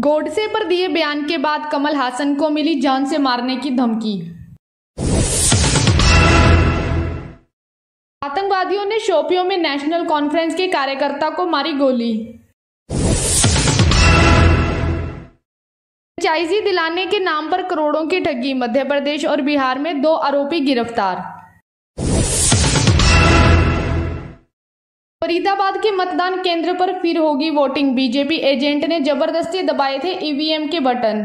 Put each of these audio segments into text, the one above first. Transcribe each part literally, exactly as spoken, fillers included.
गोडसे पर दिए बयान के बाद कमल हासन को मिली जान से मारने की धमकी। आतंकवादियों ने शोपियों में नेशनल कॉन्फ्रेंस के कार्यकर्ता को मारी गोली। फ्रेंचाइजी दिलाने के नाम पर करोड़ों की ठगी, मध्य प्रदेश और बिहार में दो आरोपी गिरफ्तार। फरीदाबाद के मतदान केंद्र पर फिर होगी वोटिंग, बीजेपी एजेंट ने जबरदस्ती दबाए थे ईवीएम के बटन।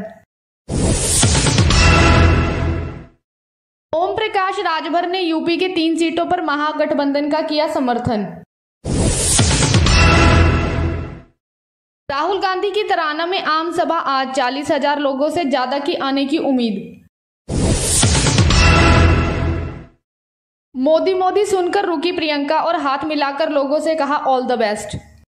ओम प्रकाश राजभर ने यूपी के तीन सीटों पर महागठबंधन का किया समर्थन। राहुल गांधी की तराना में आम सभा आज, चालीस हजार लोगों से ज्यादा की आने की उम्मीद। मोदी मोदी सुनकर रुकी प्रियंका और हाथ मिलाकर लोगों से कहा ऑल द बेस्ट।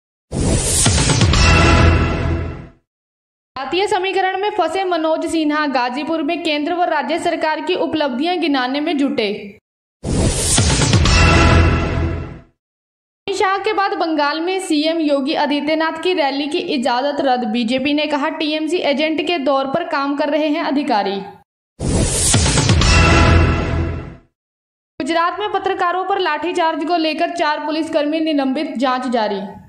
जातीय समीकरण में फंसे मनोज सिन्हा गाजीपुर में केंद्र व राज्य सरकार की उपलब्धियां गिनाने में जुटे। अमित शाह के बाद बंगाल में सीएम योगी आदित्यनाथ की रैली की इजाजत रद्द, बीजेपी ने कहा टीएमसी एजेंट के दौर पर काम कर रहे हैं अधिकारी। गुजरात में पत्रकारों पर लाठीचार्ज को लेकर चार पुलिसकर्मी निलंबित, जांच जारी।